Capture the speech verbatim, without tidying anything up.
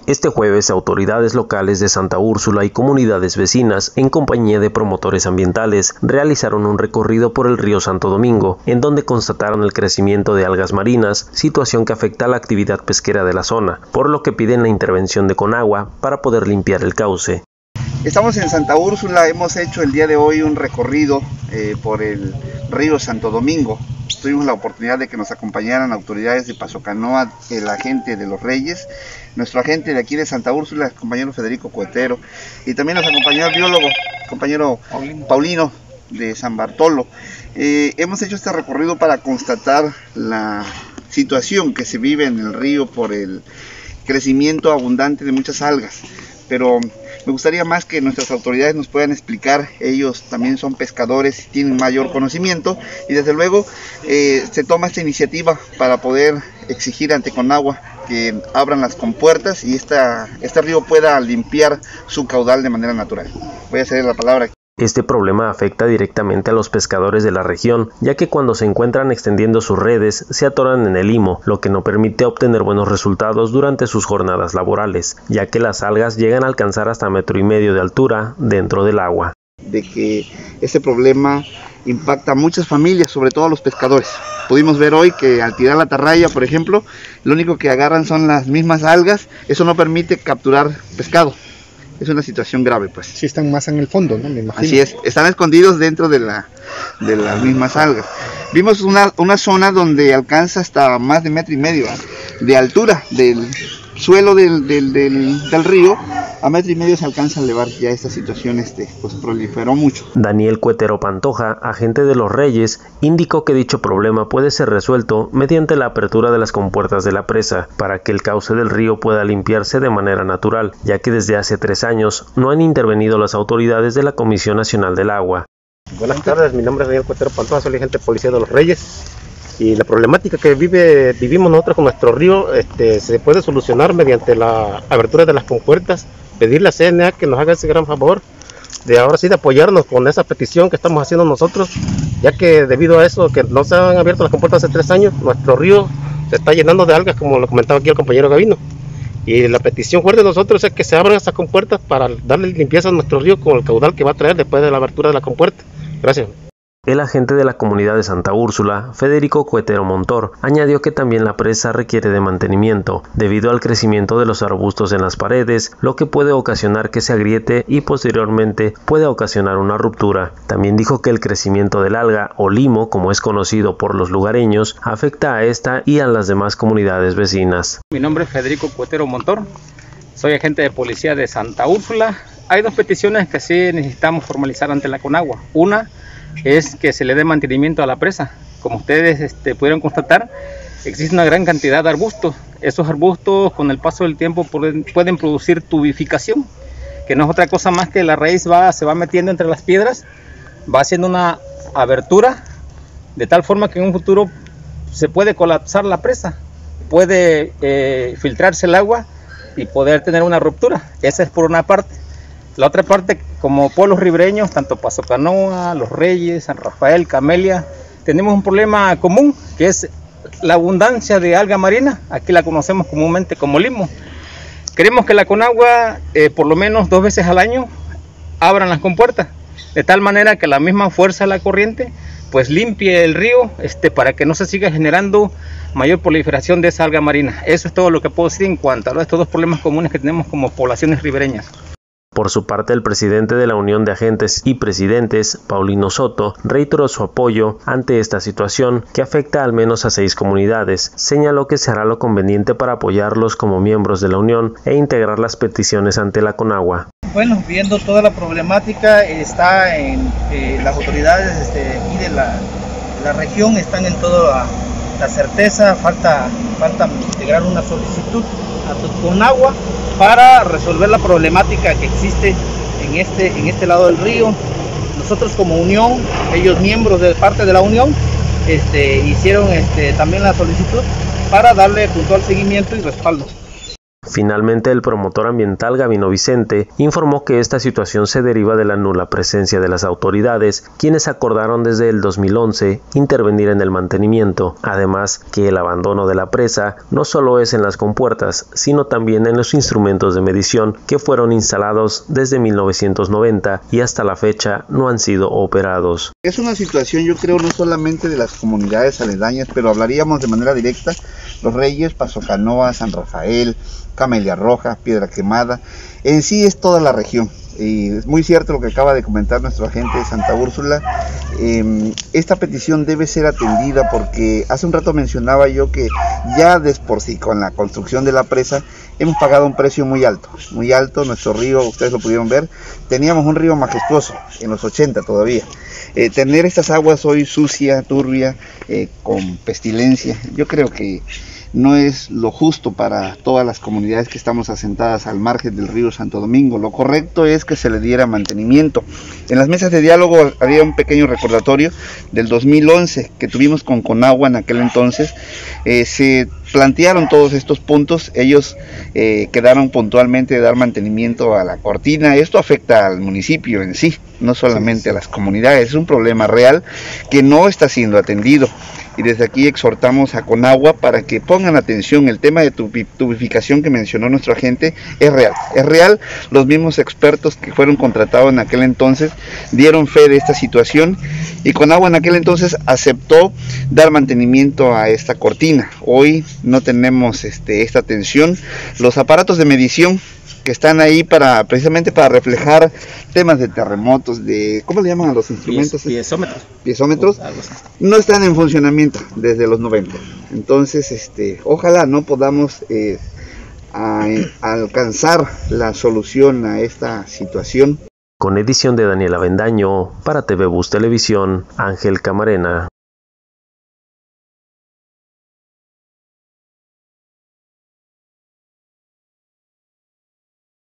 Este jueves, autoridades locales de Santa Úrsula y comunidades vecinas, en compañía de promotores ambientales, realizaron un recorrido por el río Santo Domingo, en donde constataron el crecimiento de algas marinas, situación que afecta a la actividad pesquera de la zona, por lo que piden la intervención de Conagua para poder limpiar el cauce. Estamos en Santa Úrsula, hemos hecho el día de hoy un recorrido eh, por el río Santo Domingo. Tuvimos la oportunidad de que nos acompañaran autoridades de Paso Canoa, el agente de los Reyes, nuestro agente de aquí de Santa Úrsula, el compañero Federico Cuetero, y también nos acompañó el biólogo, compañero Paulino, Paulino de San Bartolo. Eh, hemos hecho este recorrido para constatar la situación que se vive en el río por el crecimiento abundante de muchas algas, pero me gustaría más que nuestras autoridades nos puedan explicar. Ellos también son pescadores y tienen mayor conocimiento, y desde luego eh, se toma esta iniciativa para poder exigir ante Conagua que abran las compuertas y esta, este río pueda limpiar su caudal de manera natural. Voy a ceder la palabra. Este problema afecta directamente a los pescadores de la región, ya que cuando se encuentran extendiendo sus redes se atoran en el limo, lo que no permite obtener buenos resultados durante sus jornadas laborales, ya que las algas llegan a alcanzar hasta metro y medio de altura dentro del agua. De que este problema impacta a muchas familias, sobre todo a los pescadores. Pudimos ver hoy que al tirar la atarraya, por ejemplo, lo único que agarran son las mismas algas. Eso no permite capturar pescado. Es una situación grave, pues. Sí, están más en el fondo, ¿no? Me imagino. Así es, están escondidos dentro de, la, de las mismas algas. Vimos una, una zona donde alcanza hasta más de metro y medio ¿eh? de altura del suelo del, del, del, del río. A metro y medio se alcanza a elevar. Ya esta situación este, pues, proliferó mucho. Daniel Cuetero Pantoja, agente de los Reyes, indicó que dicho problema puede ser resuelto mediante la apertura de las compuertas de la presa para que el cauce del río pueda limpiarse de manera natural, ya que desde hace tres años no han intervenido las autoridades de la Comisión Nacional del Agua. Buenas tardes, mi nombre es Daniel Cuetero Pantoja, soy agente de policía de los Reyes. Y la problemática que vive, vivimos nosotros con nuestro río este, se puede solucionar mediante la abertura de las compuertas. Pedirle a C N A que nos haga ese gran favor de ahora sí de apoyarnos con esa petición que estamos haciendo nosotros, ya que debido a eso que no se han abierto las compuertas hace tres años, nuestro río se está llenando de algas, como lo comentaba aquí el compañero Gavino, y la petición fuerte de nosotros es que se abran esas compuertas para darle limpieza a nuestro río con el caudal que va a traer después de la abertura de la compuerta. Gracias. El agente de la comunidad de Santa Úrsula, Federico Cuetero Montor, añadió que también la presa requiere de mantenimiento, debido al crecimiento de los arbustos en las paredes, lo que puede ocasionar que se agriete y posteriormente puede ocasionar una ruptura. También dijo que el crecimiento del alga, o limo, como es conocido por los lugareños, afecta a esta y a las demás comunidades vecinas. Mi nombre es Federico Cuetero Montor, soy agente de policía de Santa Úrsula. Hay dos peticiones que sí necesitamos formalizar ante la Conagua. Una es que se le dé mantenimiento a la presa. Como ustedes este, pudieron constatar, existe una gran cantidad de arbustos. Esos arbustos con el paso del tiempo pueden, pueden producir tubificación, que no es otra cosa más que la raíz va, se va metiendo entre las piedras, va haciendo una abertura, de tal forma que en un futuro se puede colapsar la presa, puede eh, filtrarse el agua y poder tener una ruptura. Esa es por una parte. La otra parte, como pueblos ribereños, tanto Paso Canoa, Los Reyes, San Rafael, Camelia, tenemos un problema común, que es la abundancia de alga marina. Aquí la conocemos comúnmente como limo. Queremos que la Conagua, eh, por lo menos dos veces al año, abran las compuertas, de tal manera que la misma fuerza de la corriente pues limpie el río este, para que no se siga generando mayor proliferación de esa alga marina. Eso es todo lo que puedo decir en cuanto a estos dos problemas comunes que tenemos como poblaciones ribereñas. Por su parte, el presidente de la Unión de Agentes y Presidentes, Paulino Soto, reiteró su apoyo ante esta situación que afecta al menos a seis comunidades. Señaló que se hará lo conveniente para apoyarlos como miembros de la Unión e integrar las peticiones ante la Conagua. Bueno, viendo toda la problemática, está en eh, las autoridades este, aquí de la, de la región están en toda la, la certeza. Falta, falta integrar una solicitud a Conagua para resolver la problemática que existe en este, en este lado del río. Nosotros como Unión, ellos miembros de parte de la Unión, este, hicieron este, también la solicitud para darle puntual seguimiento y respaldo. Finalmente, el promotor ambiental Gabino Vicente informó que esta situación se deriva de la nula presencia de las autoridades, quienes acordaron desde el dos mil once intervenir en el mantenimiento. Además, que el abandono de la presa no solo es en las compuertas, sino también en los instrumentos de medición que fueron instalados desde mil novecientos noventa y hasta la fecha no han sido operados. Es una situación, yo creo, no solamente de las comunidades aledañas, pero hablaríamos de manera directa: Los Reyes, Paso Canoa, San Rafael, Camelia Roja, Piedra Quemada. En sí es toda la región. Y es muy cierto lo que acaba de comentar nuestro agente de Santa Úrsula. Eh, esta petición debe ser atendida porque hace un rato mencionaba yo que ya de por sí con la construcción de la presa hemos pagado un precio muy alto, muy alto. Nuestro río, ustedes lo pudieron ver, teníamos un río majestuoso en los ochenta todavía. Eh, tener estas aguas hoy sucia, turbia, eh, con pestilencia, yo creo que no es lo justo para todas las comunidades que estamos asentadas al margen del río Santo Domingo. Lo correcto es que se le diera mantenimiento. En las mesas de diálogo había un pequeño recordatorio del dos mil once que tuvimos con Conagua en aquel entonces. Eh, se plantearon todos estos puntos, ellos eh, quedaron puntualmente de dar mantenimiento a la cortina. Esto afecta al municipio en sí, no solamente a las comunidades. Es un problema real que no está siendo atendido. Y desde aquí exhortamos a Conagua para que pongan atención. El tema de tubificación que mencionó nuestro agente es real, es real. Los mismos expertos que fueron contratados en aquel entonces dieron fe de esta situación y Conagua en aquel entonces aceptó dar mantenimiento a esta cortina. Hoy no tenemos este, esta atención. Los aparatos de medición que están ahí para precisamente para reflejar temas de terremotos, de ¿cómo le llaman a los instrumentos? Piezómetros. Piezómetros no están en funcionamiento desde los noventa. Entonces, este, ojalá no podamos eh, a, a alcanzar la solución a esta situación. Con edición de Daniel Avendaño, para T V Bus Televisión, Ángel Camarena.